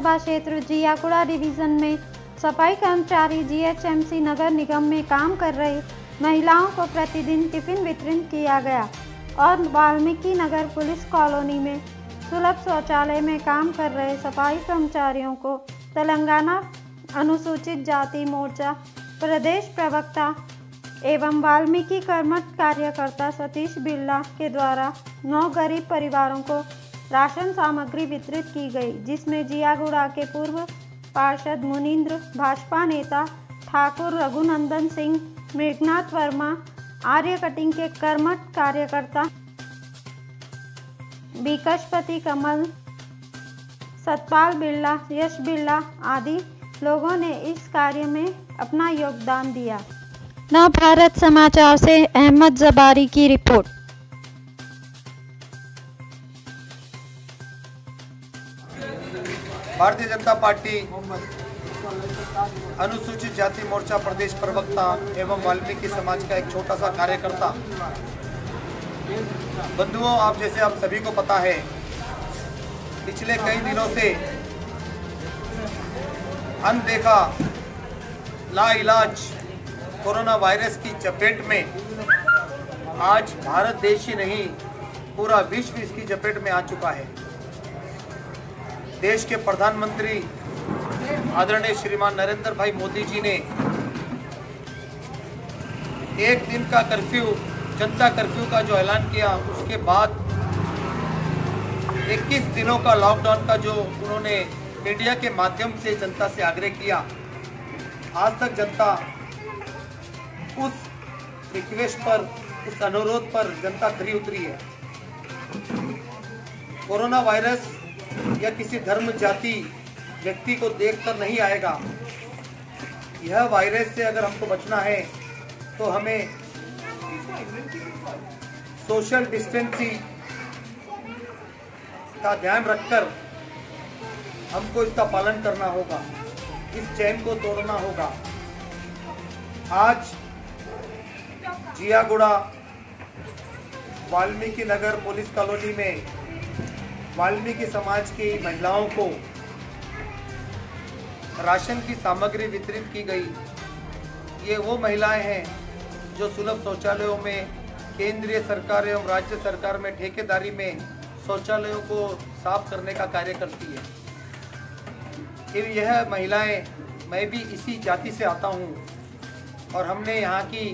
विधानसभा क्षेत्र जियागुड़ा डिवीजन में सफाई कर्मचारी जीएचएमसी नगर निगम में काम कर रहे महिलाओं को प्रतिदिन टिफिन वितरित किया गया और वाल्मीकि नगर पुलिस कॉलोनी में सुलभ शौचालय में काम कर रहे सफाई कर्मचारियों को तेलंगाना अनुसूचित जाति मोर्चा प्रदेश प्रवक्ता एवं वाल्मीकि कर्मठ कार्यकर्ता सतीश बिरला के द्वारा 9 गरीब परिवारों को राशन सामग्री वितरित की गई, जिसमें जियागुड़ा के पूर्व पार्षद मुनींद्र, भाजपा नेता ठाकुर रघुनंदन सिंह, मेघनाथ वर्मा, आर्य कटिंग के कर्मठ कार्यकर्ता विकशपति कमल, सतपाल बिरला, यश बिरला आदि लोगों ने इस कार्य में अपना योगदान दिया। नव भारत समाचार से अहमद जबारी की रिपोर्ट। भारतीय जनता पार्टी अनुसूचित जाति मोर्चा प्रदेश प्रवक्ता एवं वाल्मीकि समाज का एक छोटा सा कार्यकर्ता। बंधुओं, आप जैसे आप सभी को पता है, पिछले कई दिनों से अनदेखा लाइलाज कोरोना वायरस की चपेट में आज भारत देश ही नहीं पूरा विश्व इसकी चपेट में आ चुका है। देश के प्रधानमंत्री आदरणीय श्रीमान नरेंद्र भाई मोदी जी ने एक दिन का कर्फ्यू, जनता कर्फ्यू का जो ऐलान किया, उसके बाद 21 दिनों का लॉकडाउन का जो उन्होंने मीडिया के माध्यम से जनता से आग्रह किया, आज तक जनता उस रिक्वेस्ट पर, उस अनुरोध पर जनता खरी उतरी है। कोरोना वायरस या किसी धर्म, जाति, व्यक्ति को देखकर नहीं आएगा। यह वायरस से अगर हमको बचना है तो हमें सोशल डिस्टेंसिंग का ध्यान रखकर हमको इसका पालन करना होगा, इस चैन को तोड़ना होगा। आज जियागुड़ा वाल्मीकि नगर पुलिस कॉलोनी में वाल्मीकि समाज की महिलाओं को राशन की सामग्री वितरित की गई। ये वो महिलाएं हैं जो सुलभ शौचालयों में केंद्रीय सरकार एवं राज्य सरकार में ठेकेदारी में शौचालयों को साफ करने का कार्य करती है। फिर यह महिलाएं, मैं भी इसी जाति से आता हूँ और हमने यहाँ की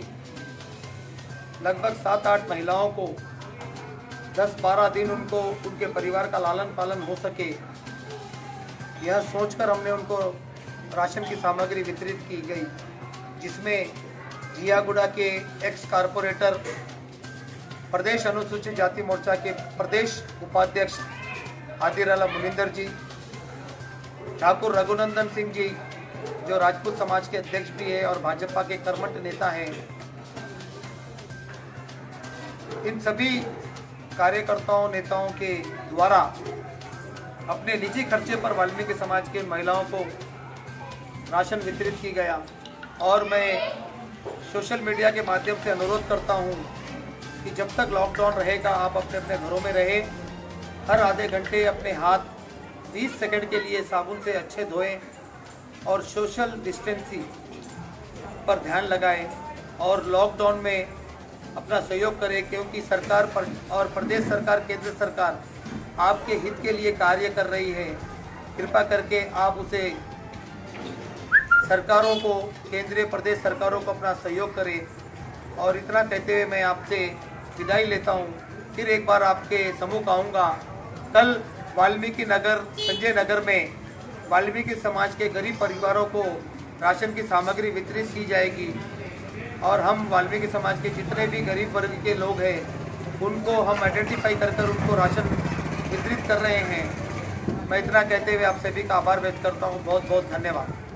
लगभग 7-8 महिलाओं को 10-12 दिन उनको उनके परिवार का लालन पालन हो सके, यह सोचकर हमने उनको राशन की सामग्री वितरित की गई, जिसमें जियागुड़ा के एक्स कारपोरेटर प्रदेश अनुसूचित जाति मोर्चा के प्रदेश उपाध्यक्ष आदिराला मुनिंदर जी, ठाकुर रघुनंदन सिंह जी जो राजपूत समाज के अध्यक्ष भी है और भाजपा के कर्मठ नेता हैं, इन सभी कार्यकर्ताओं, नेताओं के द्वारा अपने निजी खर्चे पर वाल्मीकि समाज के महिलाओं को राशन वितरित की गया। और मैं सोशल मीडिया के माध्यम से अनुरोध करता हूं कि जब तक लॉकडाउन रहेगा, आप अपने अपने घरों में रहें। हर आधे घंटे अपने हाथ 20 सेकंड के लिए साबुन से अच्छे धोएं और सोशल डिस्टेंसिंग पर ध्यान लगाएं और लॉकडाउन में अपना सहयोग करें, क्योंकि सरकार पर और प्रदेश सरकार, केंद्र सरकार आपके हित के लिए कार्य कर रही है। कृपा करके आप उसे सरकारों को, केंद्रीय प्रदेश सरकारों को अपना सहयोग करें। और इतना कहते हुए मैं आपसे विदाई लेता हूं। फिर एक बार आपके सम्मुख आऊँगा। कल वाल्मीकि नगर, संजय नगर में वाल्मीकि समाज के गरीब परिवारों को राशन की सामग्री वितरित की जाएगी और हम वाल्मीकि समाज के जितने भी गरीब वर्ग के लोग हैं उनको हम आइडेंटिफाई कर उनको राशन वितरित कर रहे हैं। मैं इतना कहते हुए आप सभी का आभार व्यक्त करता हूँ। बहुत बहुत धन्यवाद।